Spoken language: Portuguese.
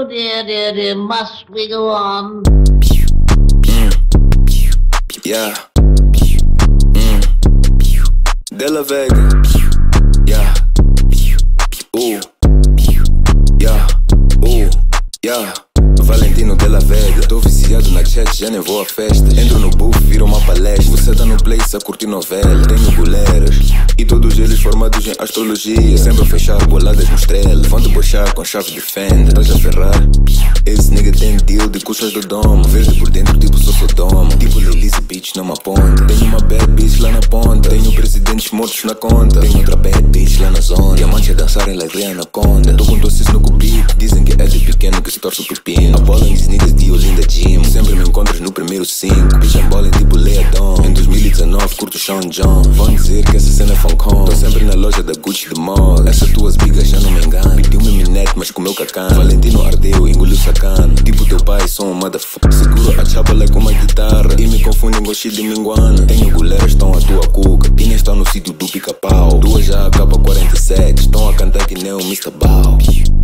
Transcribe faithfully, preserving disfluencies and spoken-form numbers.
Oh dear, dear, dear, must we go on? Mm. Yeah. Mm. Della Vega. Yeah. Ooh. Yeah. Ooh. Yeah. Valentino Della Vega. Tô viciado na chat, já nem vou à festa. Entro no buff, viro uma palestra. Você tá no place a curtir novela. Tenho goleiras e todos eles formados em astrologia. Sempre a fechar boladas no estrela. Vão debochar com chave de fenda. Estás a ferrar? Esse nigga tem deal de custas do domo. Verde por dentro tipo sou Sodoma. Tipo Lilize Beach numa ponta. Tenho uma bad bitch lá na ponta. Tenho presidentes mortos na conta. Tenho outra bad bitch lá na zona. Diamantes a dançarem like Rihanna Conda. Tô com doces no cubico. Dizem que é de pequeno que se torce o pepino. A bola em niggas de Olinda Gym. Sempre me encontras no primeiro cinco. Pijam bola em tipo Leadon. Em dois mil e dezenove curto Sean John. Vão dizer que essa cena é Falcon. Tô sempre na loja da Gucci de mall. Essas tuas bigas já não me enganam. Pediu-me minete mas comeu cacana. Valentino ardeu, engoliu sacana. Tipo teu pai, sou um motherfucker. Seguro a chapa like uma guitarra. E me confundem com shit de minguana. Tenho goleiras, estão a tua cuca. E nem estão no sítio do pica-pau. Duas já acaba quarenta e sete. Estão a cantar que nem o mister Bow.